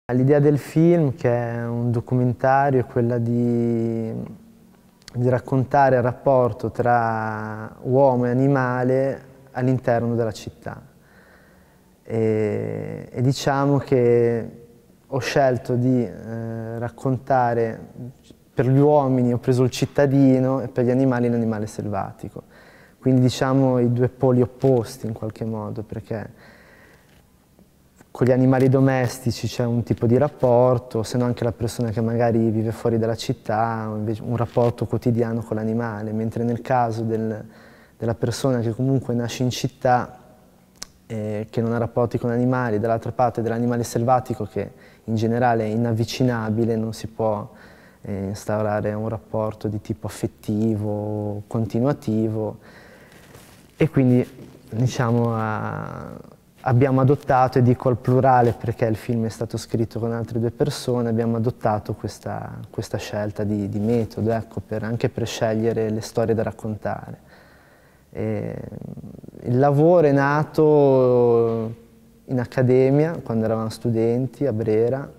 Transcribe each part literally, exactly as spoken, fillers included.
L'idea del film, che è un documentario, è quella di, di raccontare il rapporto tra uomo e animale all'interno della città. E, e diciamo che ho scelto di eh, raccontare, per gli uomini ho preso il cittadino e per gli animali l'animale selvatico. Quindi diciamo i due poli opposti in qualche modo, perché con gli animali domestici c'è un tipo di rapporto, se no anche la persona che magari vive fuori dalla città ha invece un rapporto quotidiano con l'animale, mentre nel caso del, della persona che comunque nasce in città, eh, che non ha rapporti con animali, dall'altra parte dell'animale selvatico che in generale è inavvicinabile, non si può eh, instaurare un rapporto di tipo affettivo, continuativo, e quindi diciamo a, abbiamo adottato, e dico al plurale perché il film è stato scritto con altre due persone, abbiamo adottato questa, questa scelta di, di metodo, ecco, per, anche per scegliere le storie da raccontare. E il lavoro è nato in accademia, quando eravamo studenti a Brera,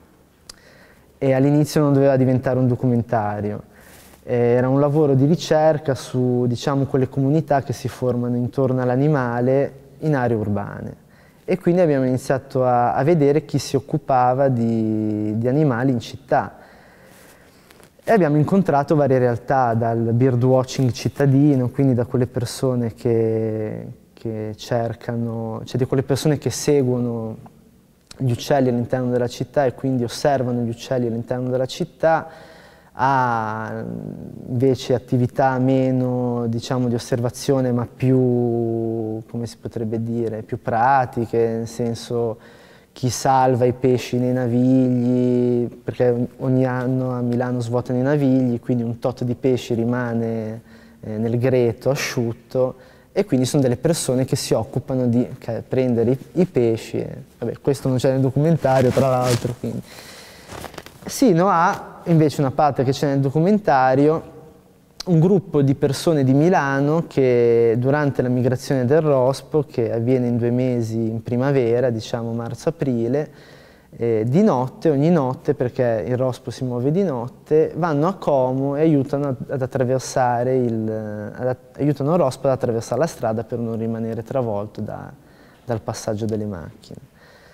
e all'inizio non doveva diventare un documentario. Era un lavoro di ricerca su, diciamo, quelle comunità che si formano intorno all'animale in aree urbane, e quindi abbiamo iniziato a, a vedere chi si occupava di, di animali in città e abbiamo incontrato varie realtà, dal birdwatching cittadino, quindi da quelle persone che, che cercano, cioè di quelle persone che seguono gli uccelli all'interno della città e quindi osservano gli uccelli all'interno della città, a invece attività meno, diciamo, di osservazione, ma più, come si potrebbe dire, più pratiche, nel senso chi salva i pesci nei navigli, perché ogni anno a Milano svuotano i navigli, quindi un tot di pesci rimane eh, nel greto asciutto, e quindi sono delle persone che si occupano di che, prendere i, i pesci. E, vabbè, questo non c'è nel documentario, tra l'altro. Sino a invece una parte che c'è nel documentario, un gruppo di persone di Milano che durante la migrazione del rospo, che avviene in due mesi in primavera, diciamo marzo-aprile, eh, di notte, ogni notte, perché il rospo si muove di notte, vanno a Como e aiutano ad, ad attraversare il, ad, aiutano il rospo ad attraversare la strada per non rimanere travolto da, dal passaggio delle macchine.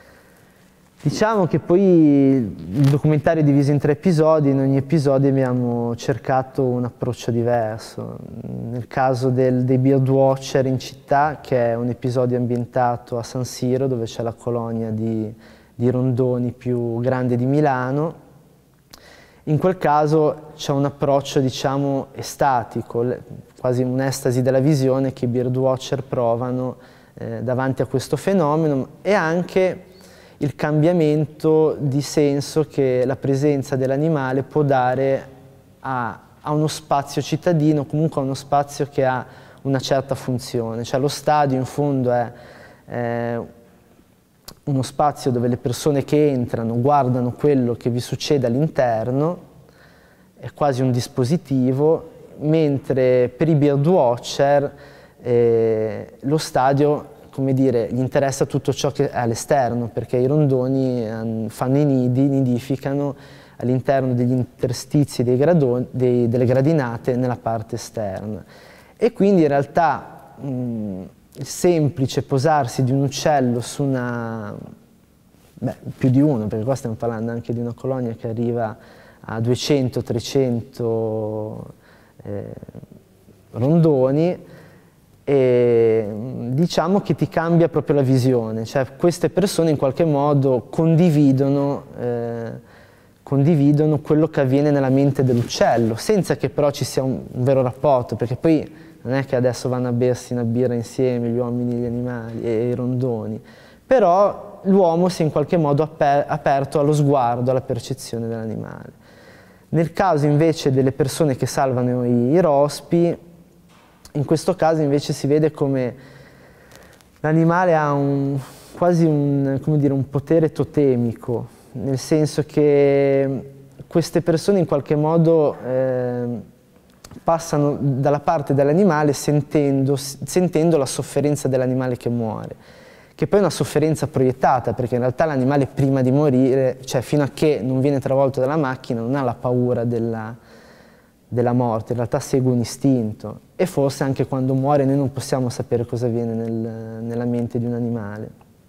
Diciamo che poi il documentario è diviso in tre episodi, in ogni episodio abbiamo cercato un approccio diverso. Nel caso del, dei birdwatcher in città, che è un episodio ambientato a San Siro, dove c'è la colonia di, di rondoni più grande di Milano, in quel caso c'è un approccio, diciamo, estatico, quasi un'estasi della visione che i birdwatcher provano eh, davanti a questo fenomeno, e anche il cambiamento di senso che la presenza dell'animale può dare a, a uno spazio cittadino, comunque a uno spazio che ha una certa funzione. Cioè lo stadio in fondo è eh, uno spazio dove le persone che entrano guardano quello che vi succede all'interno, è quasi un dispositivo, mentre per i birdwatcher eh, lo stadio, come dire, gli interessa tutto ciò che è all'esterno, perché i rondoni fanno i nidi, nidificano all'interno degli interstizi dei gradoni, dei, delle gradinate nella parte esterna. E quindi in realtà mh, il semplice posarsi di un uccello su una, beh, più di uno, perché qua stiamo parlando anche di una colonia che arriva a duecento trecento eh, rondoni, e diciamo che ti cambia proprio la visione, cioè queste persone in qualche modo condividono, eh, condividono quello che avviene nella mente dell'uccello, senza che però ci sia un, un vero rapporto, perché poi non è che adesso vanno a bersi una birra insieme gli uomini e gli animali e i rondoni, però l'uomo si è in qualche modo aper aperto allo sguardo, alla percezione dell'animale. Nel caso invece delle persone che salvano i, i rospi, in questo caso invece si vede come l'animale ha un, quasi un, come dire, un potere totemico, nel senso che queste persone in qualche modo eh, passano dalla parte dell'animale sentendo, sentendo la sofferenza dell'animale che muore, che poi è una sofferenza proiettata, perché in realtà l'animale prima di morire, cioè fino a che non viene travolto dalla macchina, non ha la paura della, della morte, in realtà segue un istinto, e forse anche quando muore noi non possiamo sapere cosa avviene nel, nella mente di un animale.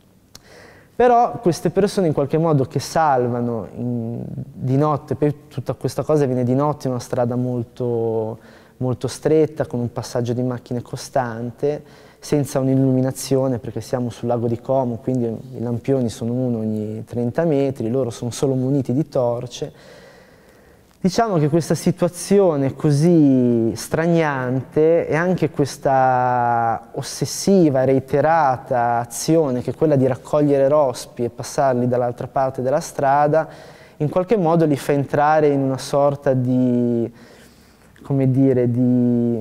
Però queste persone in qualche modo che salvano in, di notte, poi tutta questa cosa avviene di notte in una strada molto, molto stretta, con un passaggio di macchine costante, senza un'illuminazione, perché siamo sul lago di Como, quindi i lampioni sono uno ogni trenta metri, loro sono solo muniti di torce. Diciamo che questa situazione così straniante e anche questa ossessiva, reiterata azione che è quella di raccogliere rospi e passarli dall'altra parte della strada, in qualche modo li fa entrare in una sorta di, come dire, di,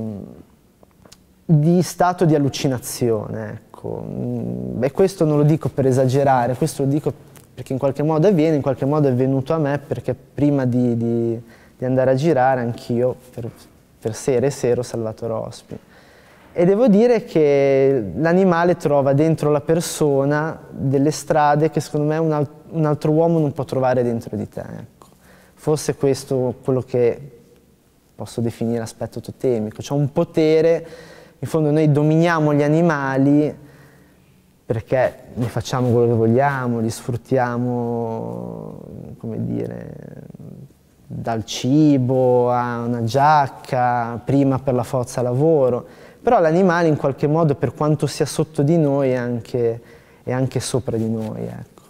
di stato di allucinazione, ecco. E questo non lo dico per esagerare, questo lo dico perché in qualche modo avviene, in qualche modo è venuto a me, perché prima di, di, di andare a girare anch'io per, per sera e sera ho salvato rospi. E devo dire che l'animale trova dentro la persona delle strade che secondo me un, al un altro uomo non può trovare dentro di te. Ecco. Forse questo è quello che posso definire aspetto totemico, cioè un potere, in fondo noi dominiamo gli animali perché ne facciamo quello che vogliamo, li sfruttiamo, come dire, dal cibo a una giacca, prima per la forza lavoro, però l'animale in qualche modo, per quanto sia sotto di noi, è anche, è anche sopra di noi. Ecco.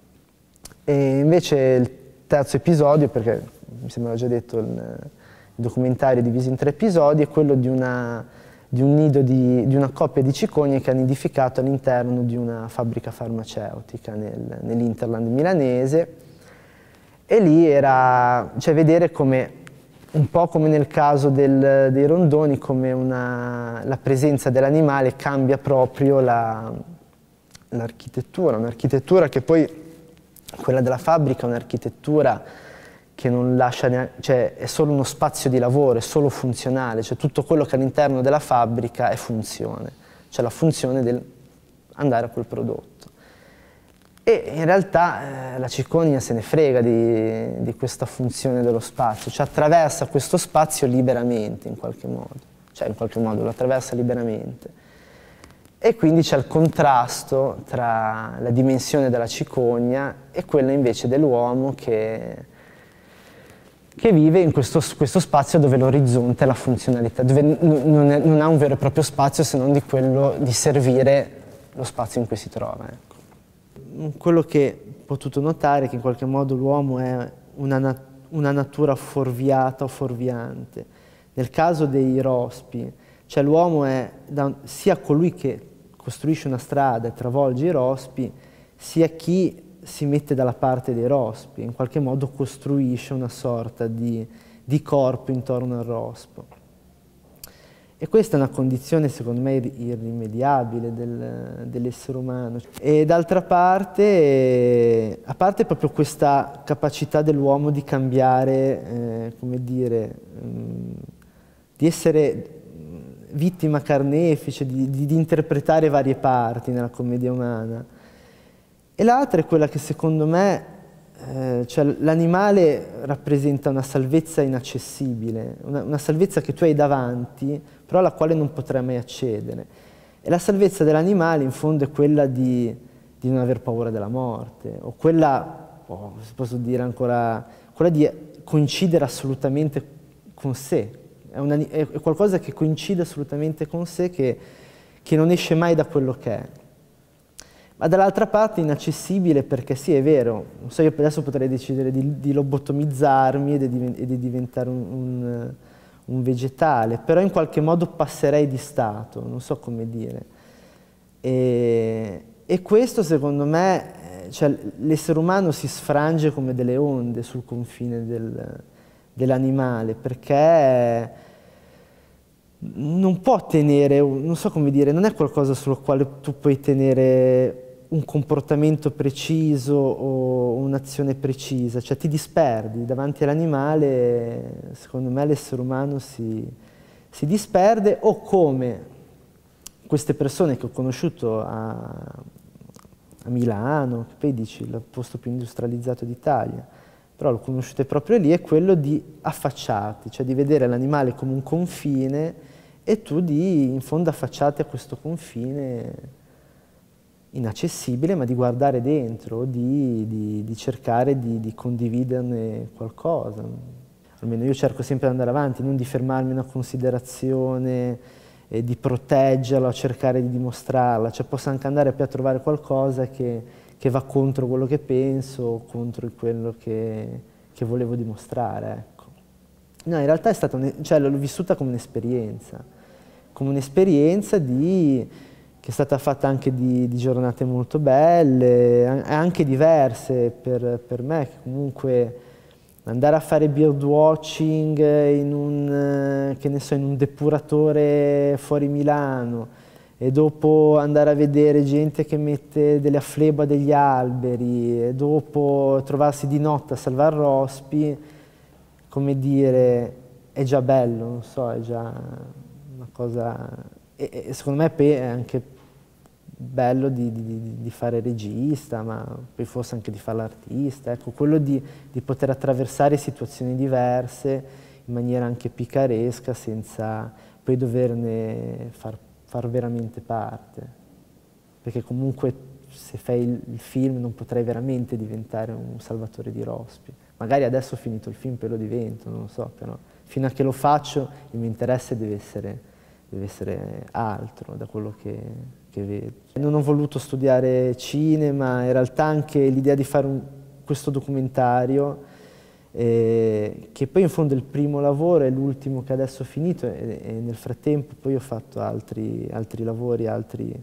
E invece il terzo episodio, perché mi sembra già detto, il, il documentario è diviso in tre episodi, è quello di una... di un nido di, di una coppia di cicogne che ha nidificato all'interno di una fabbrica farmaceutica nel, nell'Interland milanese, e lì era, cioè vedere come, un po' come nel caso del, dei rondoni, come una, la presenza dell'animale cambia proprio l'architettura, un'architettura che poi, quella della fabbrica, è un'architettura che non lascia neanche, cioè è solo uno spazio di lavoro, è solo funzionale, cioè tutto quello che all'interno della fabbrica è funzione, cioè la funzione del andare a quel prodotto. E in realtà eh, la cicogna se ne frega di, di questa funzione dello spazio, cioè attraversa questo spazio liberamente in qualche modo, cioè in qualche modo lo attraversa liberamente. E quindi c'è il contrasto tra la dimensione della cicogna e quella invece dell'uomo che che vive in questo, questo spazio dove l'orizzonte è la funzionalità, dove non, è, non ha un vero e proprio spazio se non di quello di servire lo spazio in cui si trova. Ecco. Quello che ho potuto notare è che in qualche modo l'uomo è una, nat una natura fuorviata o fuorviante. Nel caso dei rospi, cioè l'uomo è da, sia colui che costruisce una strada e travolge i rospi, sia chi si mette dalla parte dei rospi, in qualche modo costruisce una sorta di, di corpo intorno al rospo. E questa è una condizione secondo me irrimediabile del, dell'essere umano. E d'altra parte, a parte proprio questa capacità dell'uomo di cambiare, eh, come dire, mh, di essere vittima carnefice, di, di, di interpretare varie parti nella commedia umana. E l'altra è quella che secondo me, eh, cioè l'animale rappresenta una salvezza inaccessibile, una, una salvezza che tu hai davanti, però alla quale non potrai mai accedere. E la salvezza dell'animale in fondo è quella di, di non aver paura della morte, o quella, oh, se posso dire ancora, quella di coincidere assolutamente con sé. È, una, è qualcosa che coincide assolutamente con sé, che, che non esce mai da quello che è. Ma dall'altra parte inaccessibile perché sì, è vero, non so, io adesso potrei decidere di, di lobotomizzarmi e di, e di diventare un, un, un vegetale, però in qualche modo passerei di stato, non so come dire. E, e questo secondo me, cioè, l'essere umano si sfrange come delle onde sul confine del, dell'animale, perché non può tenere, non so come dire, non è qualcosa sul quale tu puoi tenere un comportamento preciso o un'azione precisa, cioè ti disperdi davanti all'animale. Secondo me l'essere umano si, si disperde, o come queste persone che ho conosciuto a, a Milano, che poi dici il posto più industrializzato d'Italia, però l'ho conosciuto proprio lì, è quello di affacciarti, cioè di vedere l'animale come un confine e tu di, in fondo, affacciarti a questo confine inaccessibile, ma di guardare dentro, di, di, di cercare di, di condividerne qualcosa. Almeno io cerco sempre di andare avanti, non di fermarmi a una considerazione, eh, di proteggerla, cercare di dimostrarla, cioè posso anche andare poi a trovare qualcosa che, che va contro quello che penso, contro quello che, che volevo dimostrare, ecco. No, in realtà è stata un, cioè, l'ho vissuta come un'esperienza, come un'esperienza di, che è stata fatta anche di, di giornate molto belle, anche diverse per, per me, che comunque andare a fare birdwatching in un, che ne so, in un depuratore fuori Milano e dopo andare a vedere gente che mette delle afflebo a degli alberi e dopo trovarsi di notte a salvare rospi, come dire, è già bello, non so, è già una cosa... E, e secondo me poi è anche bello di, di, di fare regista, ma poi forse anche di fare l'artista, ecco, quello di, di poter attraversare situazioni diverse in maniera anche picaresca senza poi doverne far, far veramente parte, perché comunque se fai il, il film non potrai veramente diventare un salvatore di rospi, magari adesso ho finito il film poi lo divento, non lo so, però fino a che lo faccio il mio interesse deve essere, deve essere altro da quello che che vedo. Non ho voluto studiare cinema, in realtà anche l'idea di fare un, questo documentario, eh, che poi in fondo è il primo lavoro, è l'ultimo che adesso ho finito e, e nel frattempo poi ho fatto altri, altri lavori, altri,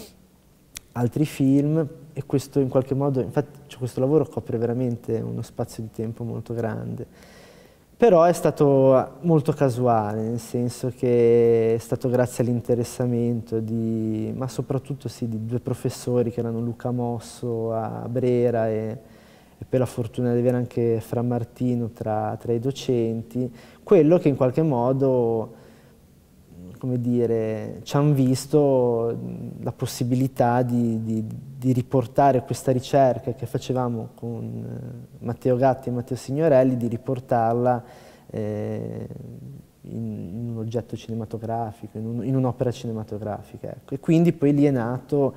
altri film e questo in qualche modo, infatti cioè, questo lavoro copre veramente uno spazio di tempo molto grande. Però è stato molto casuale, nel senso che è stato grazie all'interessamento di, ma soprattutto sì, di due professori che erano Luca Mosso a Brera e, e per la fortuna di avere anche Fra Martino tra, tra i docenti, quello che in qualche modo, come dire, ci hanno visto la possibilità di, di, di riportare questa ricerca che facevamo con Matteo Gatti e Matteo Signorelli, di riportarla eh, in, in un oggetto cinematografico, in, un, in un'opera cinematografica. Ecco. E quindi poi lì è nato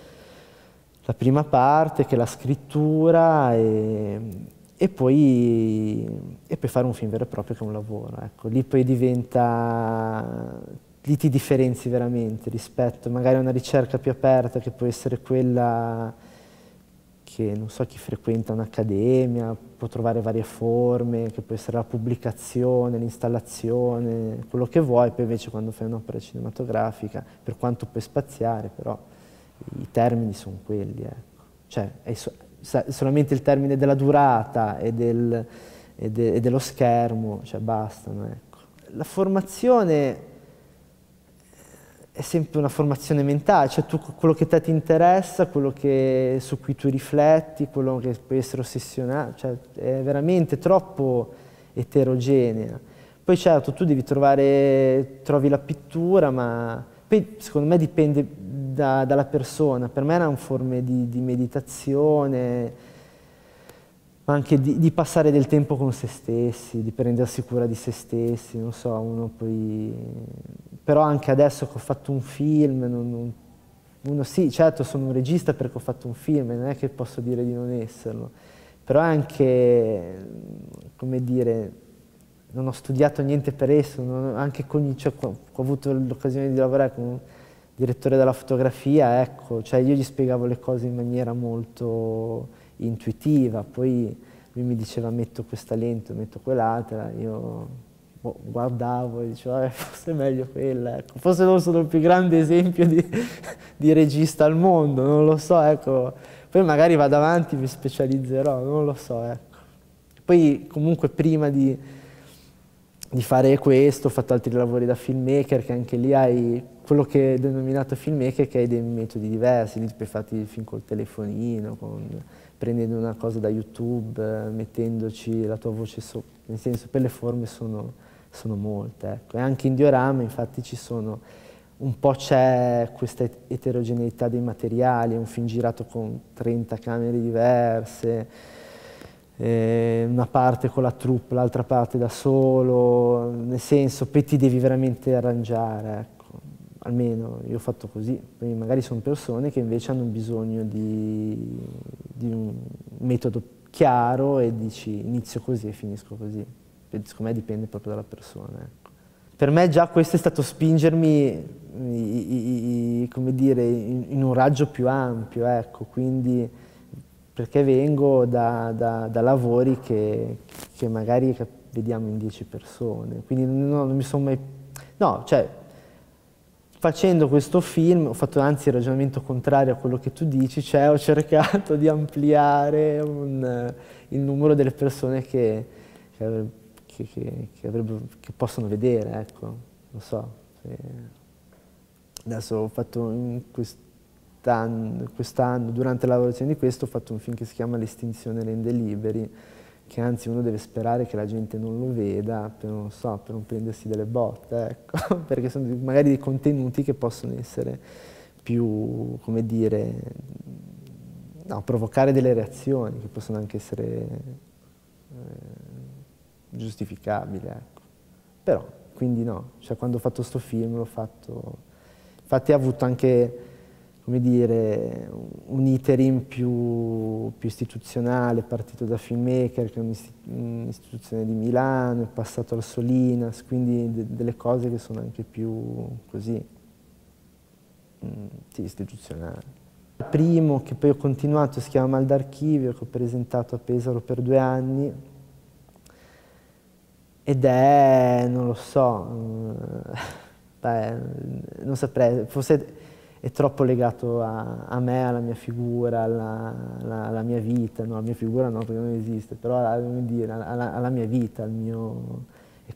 la prima parte, che è la scrittura, e, e, poi, e poi fare un film vero e proprio che è un lavoro. Ecco. Lì poi diventa... lì ti differenzi veramente rispetto magari a una ricerca più aperta che può essere quella che, non so, chi frequenta un'accademia, può trovare varie forme, che può essere la pubblicazione, l'installazione, quello che vuoi, poi invece quando fai un'opera cinematografica, per quanto puoi spaziare, però i termini sono quelli, ecco. Cioè, è so solamente il termine della durata e, del, e, de e dello schermo, cioè bastano, ecco. La formazione è sempre una formazione mentale, cioè tu, quello che te ti interessa, quello che, su cui tu rifletti, quello che puoi essere ossessionato, cioè è veramente troppo eterogenea. Poi certo tu devi trovare, trovi la pittura, ma poi secondo me dipende da, dalla persona, per me erano forme di, di meditazione, ma anche di, di passare del tempo con se stessi, di prendersi cura di se stessi, non so, uno poi... Però anche adesso che ho fatto un film, non, non, uno sì, certo sono un regista perché ho fatto un film, non è che posso dire di non esserlo, però anche, come dire, non ho studiato niente per esso, non, anche con, cioè, ho avuto l'occasione di lavorare con un direttore della fotografia, ecco, cioè io gli spiegavo le cose in maniera molto intuitiva, poi lui mi diceva metto questa lente, metto quell'altra, io boh, guardavo e dicevo eh, forse è meglio quella, ecco. Forse non sono il più grande esempio di, di regista al mondo, non lo so, ecco. Poi magari vado avanti, mi specializzerò, non lo so, ecco. Poi comunque prima di, di fare questo ho fatto altri lavori da filmmaker, che anche lì hai quello che è denominato filmmaker, che hai dei metodi diversi, lì puoi fare il film col telefonino, con, prendendo una cosa da YouTube, mettendoci la tua voce sopra, nel senso per le forme sono, sono molte, ecco. E anche in diorama infatti ci sono un po' c'è questa eterogeneità dei materiali, è un film girato con trenta camere diverse, eh, una parte con la troupe, l'altra parte da solo, nel senso, poi ti devi veramente arrangiare, ecco. Almeno io ho fatto così, poi magari sono persone che invece hanno bisogno di, di un metodo chiaro e dici inizio così e finisco così. Secondo me dipende proprio dalla persona, ecco. Per me già questo è stato spingermi, i, i, i, come dire, in, in un raggio più ampio, ecco, quindi perché vengo da, da, da lavori che, che magari vediamo in dieci persone, quindi non, non mi sono mai... No, cioè, facendo questo film ho fatto anzi il ragionamento contrario a quello che tu dici, cioè ho cercato di ampliare un, il numero delle persone che, che, che, che, che, che possono vedere, ecco, non so. Se... Adesso ho fatto in quest'anno, quest'anno, durante la lavorazione di questo, ho fatto un film che si chiama L'estinzione rende liberi, che anzi uno deve sperare che la gente non lo veda per, non so, per non prendersi delle botte, ecco, perché sono magari dei contenuti che possono essere più, come dire, no, provocare delle reazioni che possono anche essere eh, giustificabili, ecco. Però, quindi no, cioè quando ho fatto sto film l'ho fatto, infatti ha avuto anche, come dire, un iterim più, più istituzionale, è partito da Filmmaker, che è un'istituzione di Milano, è passato al Solinas, quindi de delle cose che sono anche più così, mh, sì, istituzionali. Il primo, che poi ho continuato, si chiama Mal d'Archivio, che ho presentato a Pesaro per due anni, ed è, non lo so, beh, non saprei, forse è troppo legato a, a me, alla mia figura, alla, alla, alla mia vita, no, la mia figura no, perché non esiste, però dire, alla, alla mia vita, al mio...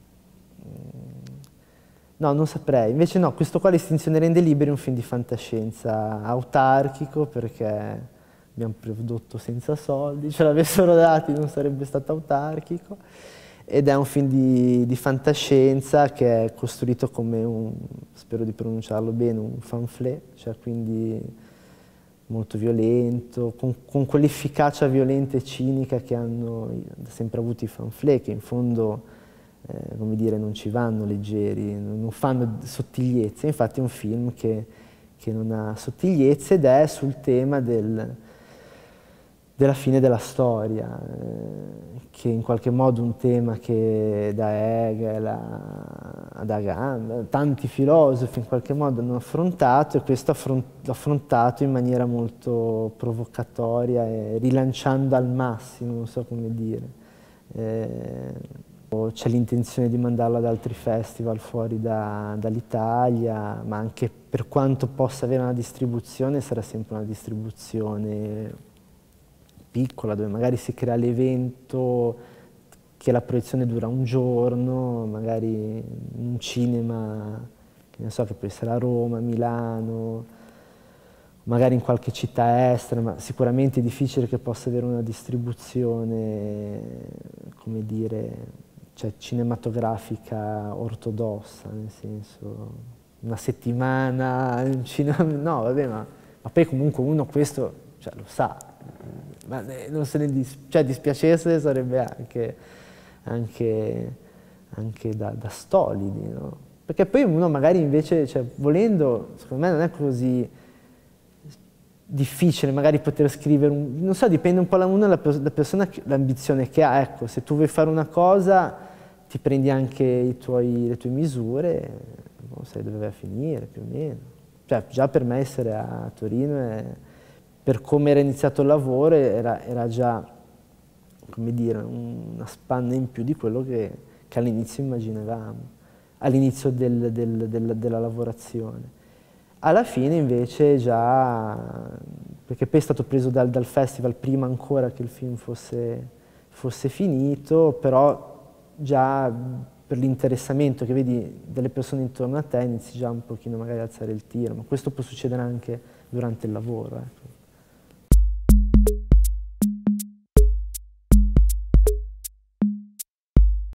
No, non saprei. Invece no, questo qua, L'estinzione rende liberi, è un film di fantascienza autarchico, perché abbiamo prodotto senza soldi, ce l'avessero dati non sarebbe stato autarchico, ed è un film di, di fantascienza che è costruito come un, spero di pronunciarlo bene, un pamphlet, cioè quindi molto violento, con, con quell'efficacia violenta e cinica che hanno sempre avuto i pamphlet, che in fondo, eh, come dire, non ci vanno leggeri, non fanno sottigliezze. Infatti è un film che, che non ha sottigliezze ed è sul tema del... della fine della storia, eh, che in qualche modo un tema che da Hegel a, ad Agamben, tanti filosofi in qualche modo hanno affrontato, e questo ha affrontato in maniera molto provocatoria e rilanciando al massimo, non so come dire. Eh, c'è l'intenzione di mandarlo ad altri festival fuori da, dall'Italia, ma anche per quanto possa avere una distribuzione, sarà sempre una distribuzione piccola, dove magari si crea l'evento, che la proiezione dura un giorno, magari in un cinema, che ne so, che può essere a Roma, Milano, magari in qualche città estera, ma sicuramente è difficile che possa avere una distribuzione, come dire, cioè cinematografica ortodossa, nel senso, una settimana in cinema, no, vabbè, ma, ma poi comunque uno questo, cioè, lo sa. Ma non se ne dis cioè, dispiacesse sarebbe anche, anche, anche da, da stolidi, no? Perché poi uno magari invece, cioè, volendo, secondo me non è così difficile magari poter scrivere, un, non so, dipende un po' da uno, la, la persona, l'ambizione che ha, ecco, se tu vuoi fare una cosa ti prendi anche i tuoi, le tue misure, non sai dove vai a finire più o meno. Cioè, già per me essere a Torino è... per come era iniziato il lavoro era, era già, come dire, una spanna in più di quello che, che all'inizio immaginavamo, all'inizio del, del, del, della lavorazione. Alla fine invece già, perché poi è stato preso dal, dal festival prima ancora che il film fosse, fosse finito, però già per l'interessamento che vedi delle persone intorno a te inizi già un pochino magari a alzare il tiro, ma questo può succedere anche durante il lavoro. Ecco.